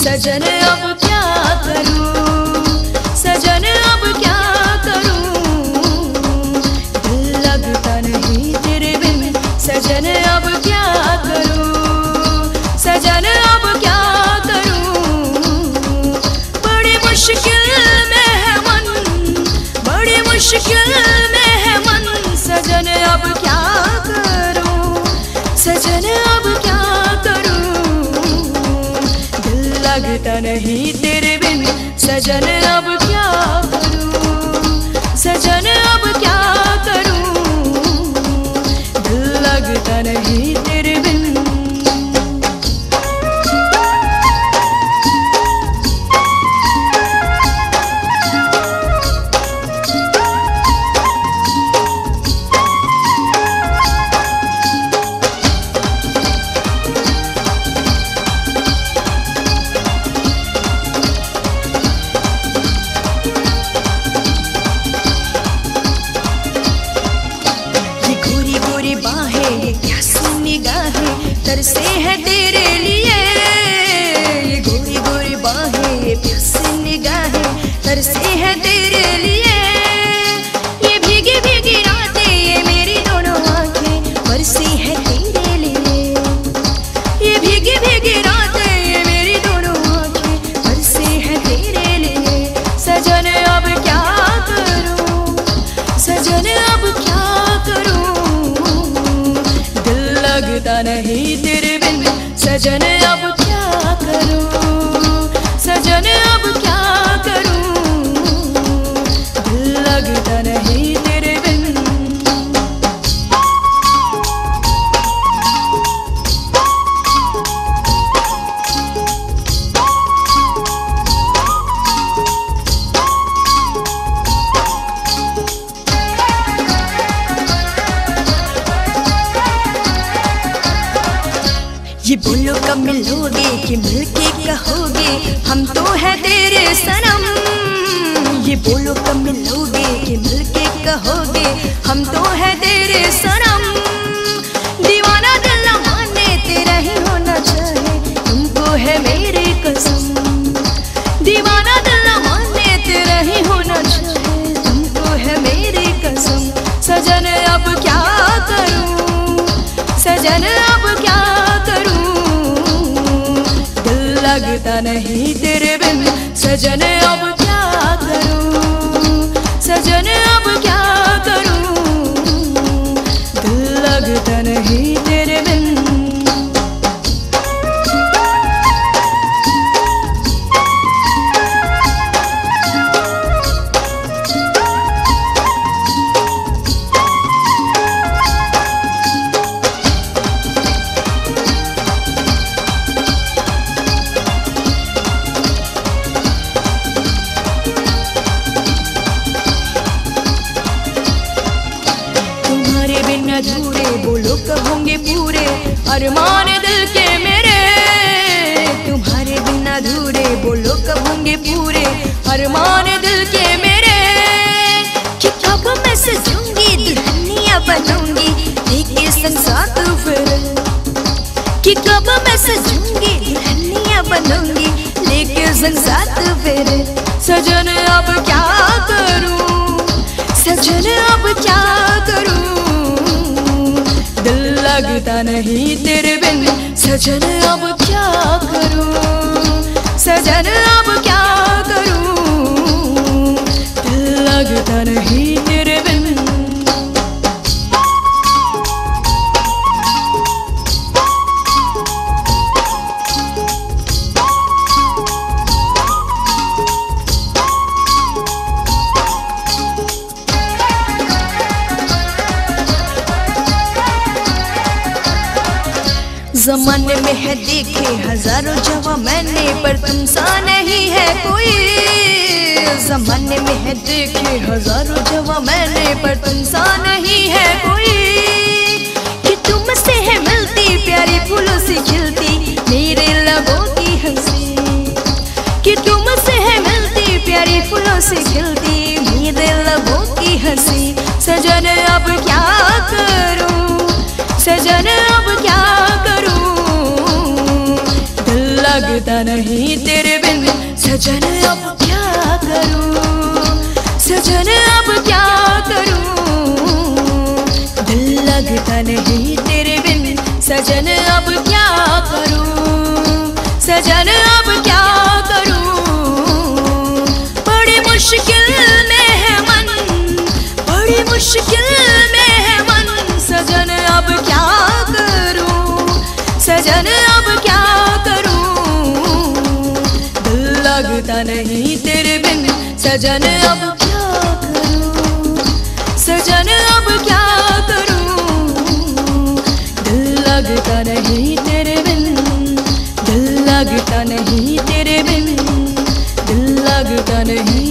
सजन अब क्या करूं, सजन अब क्या करूं, दिल लगता नहीं तेरे बिन, सजन अब क्या करूं, सजन अब क्या करूं, बड़ी मुश्किल में है मन, बड़ी मुश्किल में है मन, सजन अब क्या करूं, सजन अब क्या करूं, दिल लगता नहीं तेरे बिन, सजन अब क्या करूं, सजन अब क्या करूं, दिल लगता नहीं तेरे बिन। तरसे है तेरे लिए ये गोरी गोरी बाहें, ये प्यासी निगाहें तरसे है तेरे लिए, ये भीगी भीगी रातें, ये मेरी दोनों आंखें बरसी है तेरे लिए, ये भीगी भीगी रातें, ये मेरी दोनों आंखें बरसी है तेरे लिए, सजन अब क्या करूं, सजन अब क्या करूं, दिल लगता नहीं तेरे बिन, सजन अब क्या करूं, सजन अब क्या करूं, दिल लगता नहीं तेरे बिन। ये बोलो कब मिलोगे कि मिलके कहोगे हम तो है तेरे सनम, ये बोलो कब मिलोगे कि मिलके कहोगे हम तो है तेरे सनम, दीवाना दिल न माने तेरा ही होना चाहे तुमको है मेरी कसम, दीवाना दिल न माने तेरा ही होना चाहे तुमको है मेरी कसम, सजन अब क्या करूं, सजन अब क्या करूं, दिल लगता नहीं तेरे बिन, सजन अब क्या करूं, सजन अब क्या करूं, दिल लगता नहीं तेरे बिन। अधूरे बोलो कब होंगे पूरे अरमान दिल के मेरे, तुम्हारे बिन अधूरे बोलो कब होंगे पूरे अरमान दिल के मेरे, कि कब मैं सजूंगी दुल्हनिया बनूंगी लेके संग साथ फिर, कि कब मैं सजूंगी दुल्हनिया बनूंगी लेके संग साथ फिर, सजन अब क्या करूं, सजन अब क्या करूं, दिल लगता नहीं तेरे बिन, सजन अब क्या करूं, सजन अब क्या करूं, दिल लगता नहीं तेरे बिन। जमाने में है देखे हजारों जवा मैंने पर तुम सा नहीं है कोई, जमाने में है देखे हजारों जवा मैंने पर तुम सा नहीं है कोई, कि तुमसे है मिलती प्यारी फूलों से खिलती मेरे लबों की हंसी, कि तुमसे है मिलती प्यारी फूलों से खिलती मेरे लबों की हंसी, सजन अब क्या करूं, सजन अब क्या करूं, दिल लगता नहीं तेरे बिन सजन अब क्या करूं, सजन अब क्या करूं, दिल लगता नहीं तेरे बिन सजन अब क्या करूं, सजन अब क्या करूं, बड़ी मुश्किल में है मन, बड़ी मुश्किल में है मन, सजन अब क्या करूं, सजन अब क्या करूं, दिल लगता नहीं तेरे बिन सजन अब क्या करूं, सजन अब क्या करूं, दिल लगता नहीं तेरे बिन, दिल लगता नहीं तेरे बिन, दिल लगता नहीं